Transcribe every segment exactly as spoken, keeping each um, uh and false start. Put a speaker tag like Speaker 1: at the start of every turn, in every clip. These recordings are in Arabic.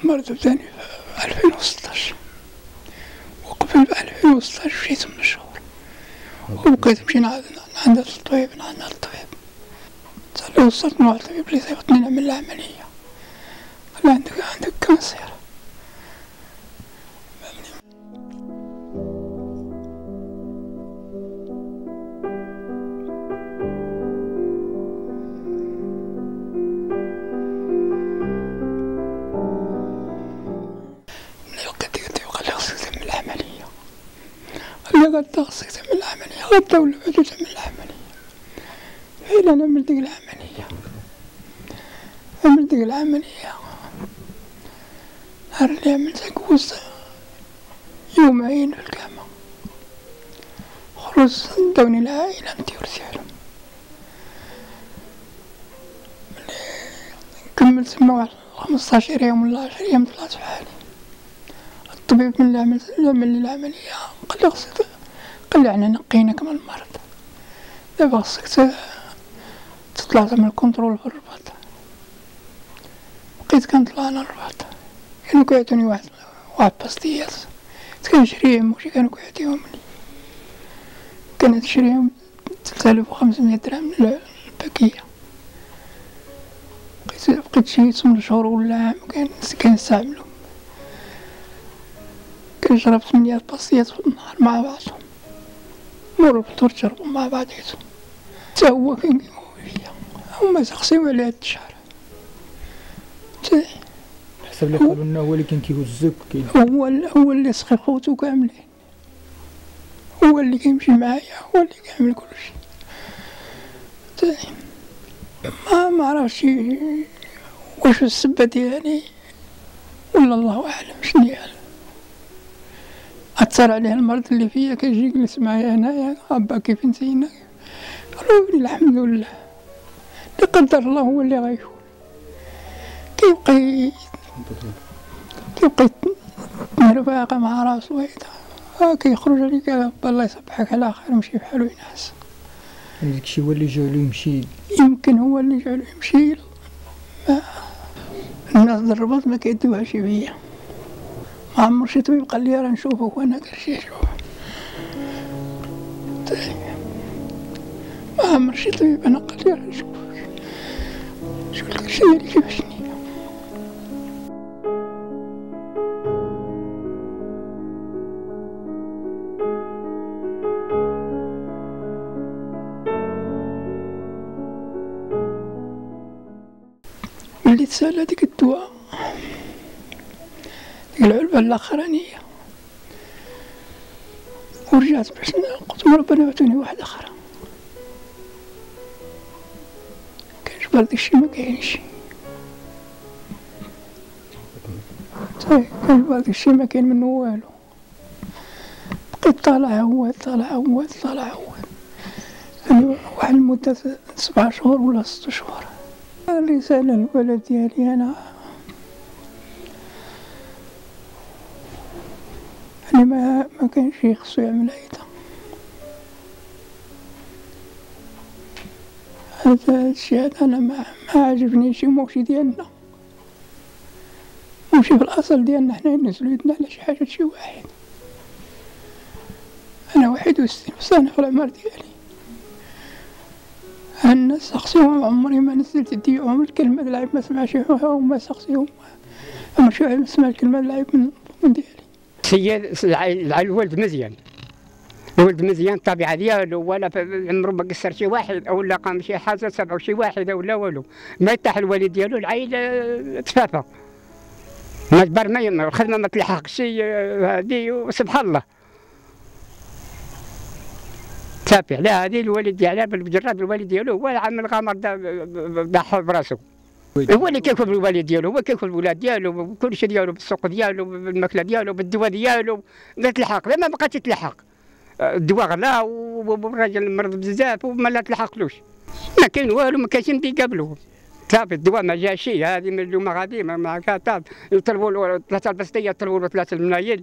Speaker 1: المرض بداني في ألفين وستطاش، وقبل بألفين وستطاش مشيت ثمن شهور، وبقيت نمشي عند الطبيب عند الطبيب، حتى وصلت مع الطبيب اللي صيفطني نعمل العملية، قال عندك عندك كانسير. قد خصك تعمل العملية، غدا ولا بعد تعمل العملية. فعلا عملت ديك العملية، عملت ديك العملية، نهار اللي عملتها كوزت يومين في الكامة، خرجت داوني العائلة ندير رسالة، كملت تما واحد خمسطاش يوم ولا عشرة أيام طلعت في حالي. الطبيب من اللي عملت عمل لي العملية قال لي خصك، قال لي احنا نقيناك من المرض، دابا خصك تطلع تعمل كونترول في الرباط. بقيت كنطلع انا الرباط، كانوا كيعطوني واحد واحد باستيات كنشريهم، وشي كانوا كيعطيوهم لي، كانت تشريهم ثلاثة آلاف وخمسمية درهم الباكية. بقيت بقيت شي ثمن شهور ولا عام كنستعملهم، كنشرب ثمانية باستيات في النهار مع بعضهم، مور الفطور تشربوا مع بعضياتهم، حتى هو كان كيقول فيا، هما سقسيو على هاد الشهر.
Speaker 2: حسب اللي قالوا لنا هو اللي كان كيهزك،
Speaker 1: هو هو اللي سقي خوتو كاملين، هو اللي كيمشي معايا، هو اللي كيعمل كلشي. ما ما عرفتش واش السبة ديالي ولا الله أعلم شنو هي. أثر عليه المرض اللي فيا، كيجي يجلس معايا هنايا، أبا كيف نسينا، قالوا لي الحمد لله اللي قدر الله هو اللي غيكون. كيبقى كيبقى مرفاقة مع راسو هيدا، كيخرج عليك الله يصبحك على خير ويمشي بحالو ينعس.
Speaker 2: داكشي هو اللي جعلو يمشي؟
Speaker 1: يمكن هو اللي جعلو يمشي. الناس د الرباط ما كيدوهاش بيا، ما عمر شي طبيب قال لي راه نشوفك وانا كنمشي نشوفك، ما عمر شي طبيب انا قال لي راه نشوفك، شوف داكشي ديالي كيفاش نية. ملي تسالى ديك الدواء، ديك العلبة الأخرانية، ورجعت باش قلت ربنا يعطيني واحدة أخرى، كنجبر داكشي مكاينش، كنجبر داكشي مكاين منو والو، بقيت طالع عواد طالع عواد طالع عواد، يعني واحد المدة سبعة شهور ولا ست شهور. الرسالة للولد ديالي أنا، يعني ما ما كانش خصو يعمل هيدا، هذا الشيء هذا أنا ما ما عجبنيش، وماشي ديالنا، ماشي في الأصل ديالنا، حنا ننزلو يدنا على شي حاجة شي واحد. أنا واحد وستين سنة في العمر ديالي، الناس سقسيهم عمري ما نزلت يدي، عمر الكلمة د العيب ما سمعش وما سقسيهم، عمر شي واحد سمع الكلمة د العيب من من ديالي.
Speaker 3: سيد الولد مزيان، الولد مزيان، الطبيعة ديالو ولا عمرو ما قصر شي واحد ولا قام شي حاجة سبعو شي واحد ولا والو، ما يطيح الوالد ديالو العائلة تفافى، ما جبر ما يمر، الخدمة ما تلحقش هادي وسبحان الله. صافي على هذه الوالد ديالها بالمجرد الوالد ديالو هو عامل غامر ضحى براسو، هو اللي كياكل بالوالد ديالو، هو كياكل بالولاد ديالو، كلشي ديالو بالسوق ديالو، بالماكله ديالو، بالدواء ديالو، لا تلحق، لا ما بقاتش تلحق، الدواء غلا والراجل مرض بزاف وما لا تلحقلوش، ما كاين والو، ما كاينش اللي يقابلوه، صافي الدواء ما جاش، هذه من اليوم غادي ما كاتب، يطلبوا له ثلاثه البسطيه، يطلبوا له ثلاثه الملايين.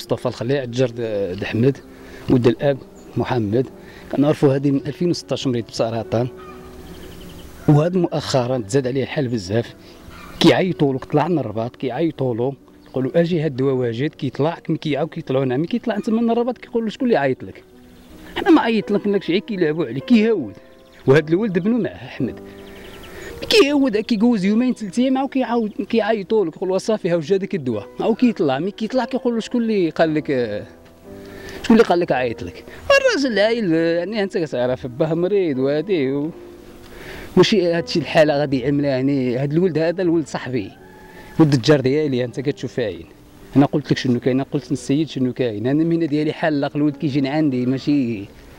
Speaker 4: مصطفى الخليع الجار د احمد ود الاب محمد. كنعرفوا هذه من ألفين وستطاش مريض بسرطان، وهذا مؤخرا تزاد عليه الحال بزاف. كيعيطوا له، طلع من الرباط كيعيطوا له يقولوا اجي هاد الدواء واجد، كيطلع ملي كيعاود كيطلعوا لنا، ملي كيطلع انت من الرباط كيقولوا شكون اللي عيط لك؟ حنا ما عيط لك لك شي، كيلعبوا عليه كيهود. وهذا الولد بنو معاه احمد كيهود كيجوز يومين ثلاث ايام عاود كيعاود كيعيطوا له كيقولوا صافي ها وجا داك الدواء، عاود كيطلع ملي كيطلع كيقولوا شكون اللي قال لك شكون اللي قال لك عيط لك؟ الراجل عايل يعني انت كتعرف باه مريض وهادي و... ماشي هادشي الحاله غادي يعملها. يعني هاد الولد هذا الولد صاحبي ولد الجار ديالي، انت كتشوف عين. انا قلت لك شنو كاين، قلت للسيد شنو كاين. انا المهنه ديالي حاله، الولد كيجيني عندي ماشي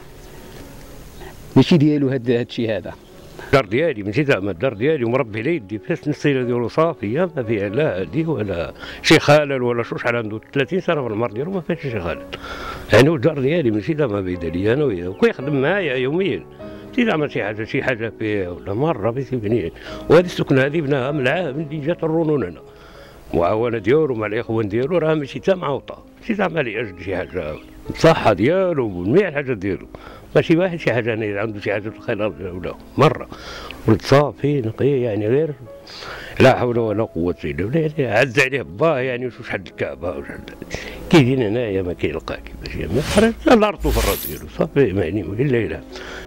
Speaker 4: ماشي ديالو هاد هادشي هذا.
Speaker 5: الدار ديالي ماشي زعما الدار ديالي ومربي على يدي، فاش السيره ديالو صافيه ما فيها لا هادي ولا شي خلل ولا شو. شحال عنده ثلاثين سنه في المرض ديالو ما فيهاش شي خلل. يعني الدار ديالي ماشي زعما بعيده ليا انا وياه، وكيخدم معايا يوميا. ماشي زعما شي حاجه شي حاجه فيه ولا مره في بنيه. وهذه السكنه هذه بناها من العام اللي جات الرنون هنا، معاونه ديالو مع الاخوان ديالو، راه ماشي تا معوطه، ماشي زعما لاجل شي حاجه. الصحه ديالو وجميع الحاجات ديالو، ماشي واحد شي حاجه يعني عنده شي حاجه في الخلل ولا مره. ولد صافي نقي يعني، غير لا حول ولا قوه الا بالله. يعني عز عليه باه يعني وشو شحال الكعبه وشحال كيجينا هنايا ما كيلقاك باش ما خرج لا رطو في الراس ديالو صافي، يعني الا الا